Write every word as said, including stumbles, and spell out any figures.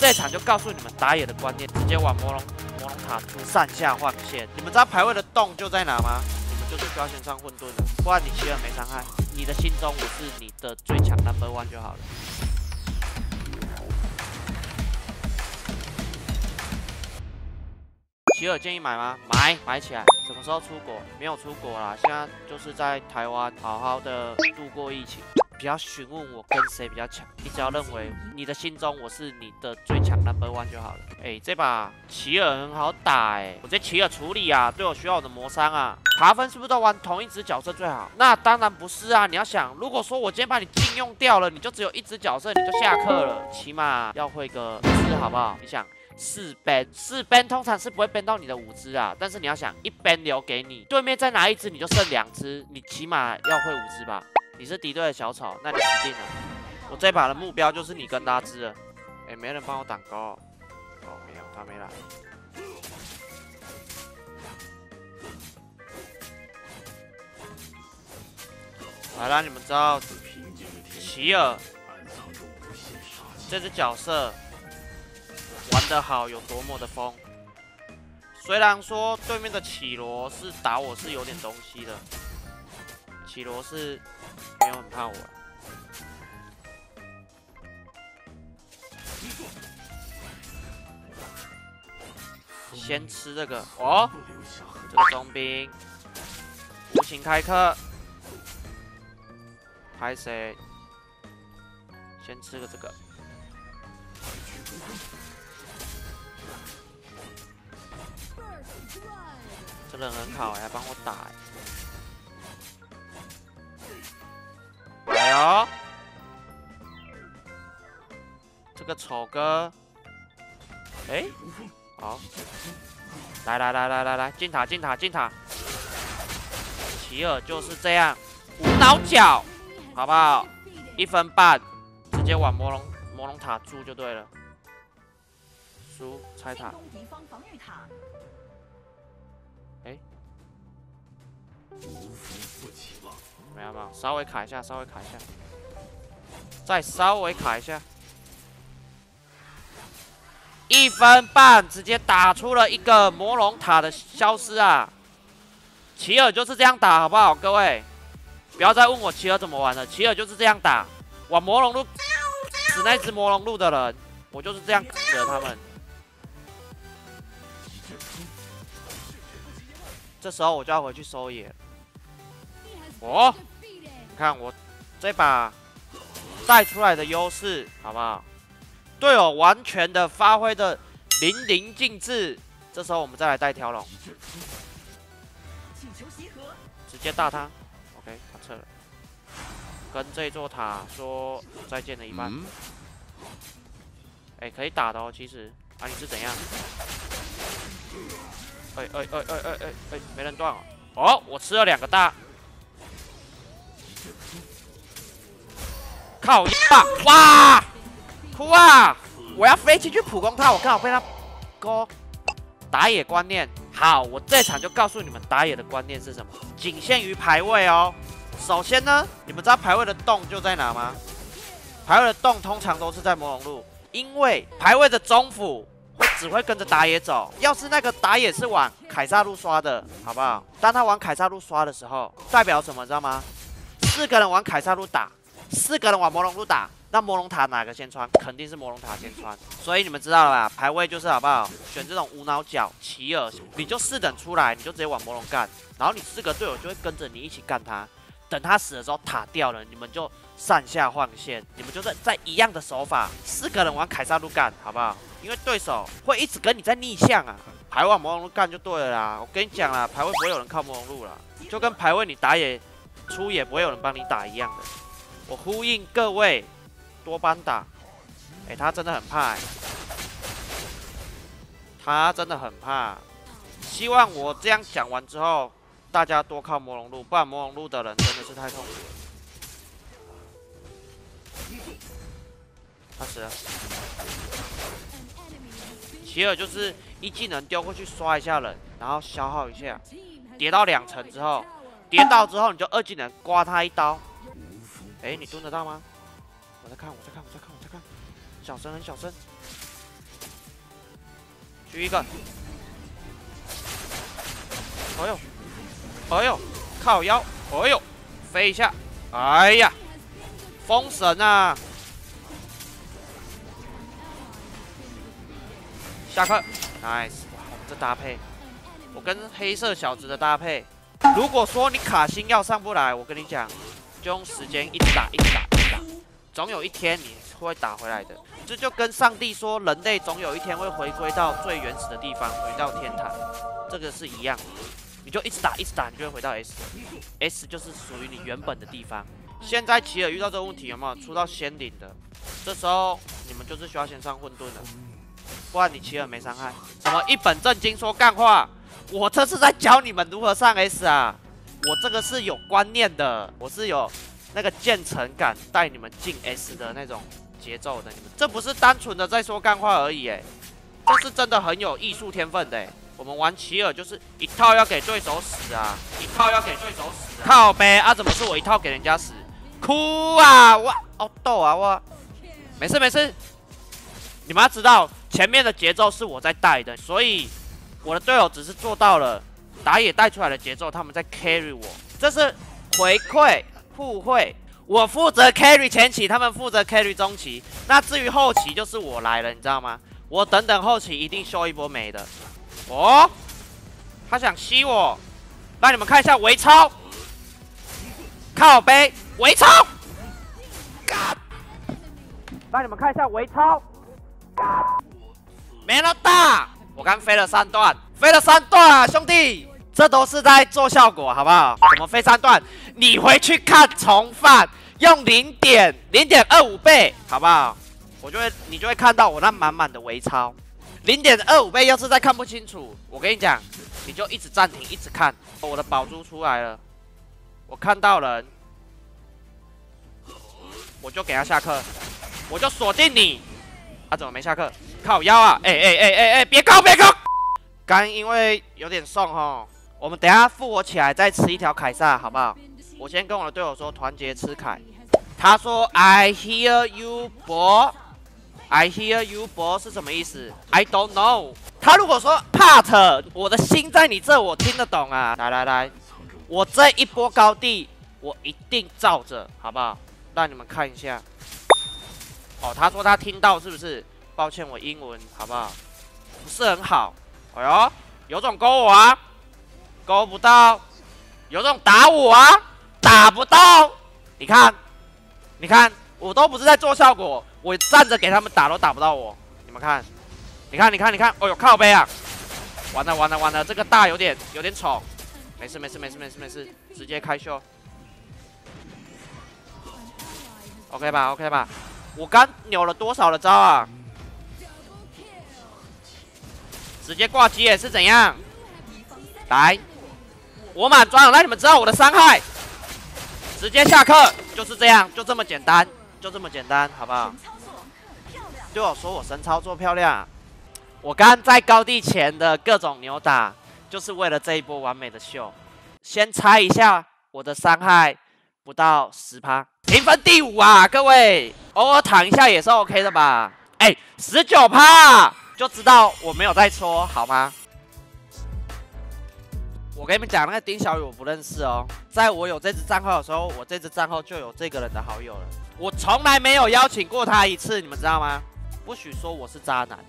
这场就告诉你们打野的观念，直接往魔龙魔龙塔出上下换线。你们知道排位的洞就在哪吗？你们就是需要先上混沌的，不然你奇尔没伤害，你的心中我是你的最强 number one 就好了。 奇尔建议买吗？买，买起来。什么时候出国？没有出国啦，现在就是在台湾好好的度过疫情。不要询问我跟谁比较强，你只要认为你的心中我是你的最强 number one 就好了。哎、欸，这把奇尔很好打哎、欸，我这奇尔处理啊，对我需要我的魔伤啊。爬分是不是都玩同一只角色最好？那当然不是啊！你要想，如果说我今天把你禁用掉了，你就只有一只角色，你就下课了，起码要会个四好不好？你想。 四 ban 四 ban 通常是不会 ban 到你的五只啊，但是你要想一 ban 留给你，对面再拿一只你就剩两只，你起码要会五只吧？你是敌对的小丑，那你死定了。我这把的目标就是你跟拉兹了。哎、欸，没人帮我挡钩哦，哦没有，他没来。好啦，你们知道奇尔这只角色。 玩得好有多么的疯？虽然说对面的绮罗是打我是有点东西的，绮罗是没有很怕我。先吃这个哦，这个中兵无情开课，拍谁？先吃个这个。 这人很好哎、欸，还帮我打哎、欸。哎呦，这个丑哥，哎、欸，好，来来来来来来，进塔进塔进塔。奇尔就是这样，无脑角，好不好？一分半，直接往魔龙魔龙塔住就对了。输拆塔。 哎，没有没有，稍微卡一下，稍微卡一下，再稍微卡一下，一分半直接打出了一个魔龙塔的消失啊！奇尔就是这样打，好不好，各位？不要再问我奇尔怎么玩了，奇尔就是这样打，往魔龙路死那只魔龙路的人，我就是这样死了他们。 这时候我就要回去收野。哦，你看我这把带出来的优势，好不好？队友完全的发挥的淋漓尽致。这时候我们再来带条龙，直接大他。OK， 他撤了，跟这座塔说再见了一半。哎、嗯欸，可以打的哦，其实啊，你是怎样？ 哎哎哎哎哎哎哎，没人断哦！哦，我吃了两个大，靠呀！哇，哭啊！我要飞进去普攻他，我刚好被他勾。打野观念好，我这场就告诉你们打野的观念是什么，仅限于排位哦。首先呢，你们知道排位的洞就在哪吗？排位的洞通常都是在魔龙路，因为排位的中辅。 会只会跟着打野走。要是那个打野是往凯撒路刷的，好不好？当他往凯撒路刷的时候，代表什么？知道吗？四个人往凯撒路打，四个人往魔龙路打，那魔龙塔哪个先穿？肯定是魔龙塔先穿。所以你们知道了吧？排位就是好不好？选这种无脑角、奇尔，你就四等出来，你就直接往魔龙干，然后你四个队友就会跟着你一起干他。等他死的时候，塔掉了，你们就上下换线，你们就是在一样的手法，四个人往凯撒路干，好不好？ 因为对手会一直跟你在逆向啊，排往魔龙路干就对了啦。我跟你讲啦，排位不会有人靠魔龙路啦，就跟排位你打野出野不会有人帮你打一样的。我呼应各位多帮打，哎、欸，他真的很怕、欸，他真的很怕。希望我这样讲完之后，大家多靠魔龙路，不然魔龙路的人真的是太痛苦。他死了。 奇尔就是一技能丢过去刷一下人，然后消耗一下，跌到两层之后，跌到之后你就二技能刮他一刀。哎、欸，你蹲得到吗？我在看，我在看，我在看，我在看，小声很小声。 狙一个。哎呦，哎呦，靠腰，哎呦，飞一下，哎呀，封神啊！下课 ，nice， 哇，我们这搭配，我跟黑色小子的搭配。如果说你卡星要上不来，我跟你讲，就用时间一直打，一直打，一直打，总有一天你会打回来的。这就跟上帝说，人类总有一天会回归到最原始的地方，回到天堂，这个是一样的。你就一直打，一直打，你就会回到 S。S 就是属于你原本的地方。现在奇尔遇到这个问题，有没有出到仙灵的？这时候你们就是需要先上混沌了，不然你奇尔没伤害。什么一本正经说干话？我这是在教你们如何上 S 啊！我这个是有观念的，我是有那个渐层感，带你们进 S 的那种节奏的。你们这不是单纯的在说干话而已，哎，这是真的很有艺术天分的，哎。我们玩奇尔就是一套要给对手死啊，一套要给对手死、啊。靠呗啊，怎么是我一套给人家死？哭啊！我哦逗啊我，没事没事。你们要知道，前面的节奏是我在带的，所以我的队友只是做到了打野带出来的节奏，他们在 carry 我，这是回馈互惠。我负责 carry 前期，他们负责 carry 中期，那至于后期就是我来了，你知道吗？我等等后期一定秀一波美的。哦，他想吸我，让你们看一下微超，靠背微超，让你们看一下微超，没那么大，我刚飞了三段，飞了三段啊，兄弟，这都是在做效果，好不好？怎么飞三段？你回去看重放，用零点零点二五倍，好不好？我就会，你就会看到我那满满的微超。零点二五倍，要是再看不清楚，我跟你讲，你就一直暂停，一直看。我的宝珠出来了，我看到人，我就给他下课，我就锁定你。他、啊、怎么没下课？靠腰啊！哎哎哎哎哎，别高别高！刚因为有点送哈，我们等一下复活起来再吃一条凯撒，好不好？我先跟我的队友说团结吃凯。他说 I hear you, boy。I hear you, boy 是什么意思 ？I don't know。他如果说 part， 我的心在你这，我听得懂啊。来来来，我这一波高地，我一定照着，好不好？让你们看一下。哦，他说他听到是不是？抱歉，我英文好不好？不是很好。哎呦，有种勾我啊，勾不到；有种打我啊，打不到。你看，你看，我都不是在做效果。我站着给他们打都打不到我，你们看，你看，你看，你看，哦呦靠背啊！完了完了完了，这个大有点有点丑，没事没事没事没事没事，直接开秀 ，OK 吧 OK 吧？我刚扭了多少的招啊？直接挂机也是怎样？来，我满装了，让你们知道我的伤害，直接下课，就是这样，就这么简单。就这么简单，好不好？对我说我神操作漂亮。我刚在高地前的各种扭打，就是为了这一波完美的秀。先猜一下我的伤害不到 百分之十， 评分第五啊，各位，偶尔躺一下也是 OK 的吧？哎、欸， 百分之十九 就知道我没有在戳，好吗？我跟你们讲，那个丁小雨我不认识哦。在我有这支账号的时候，我这支账号就有这个人的好友了。我从来没有邀请过他一次，你们知道吗？不许说我是渣男。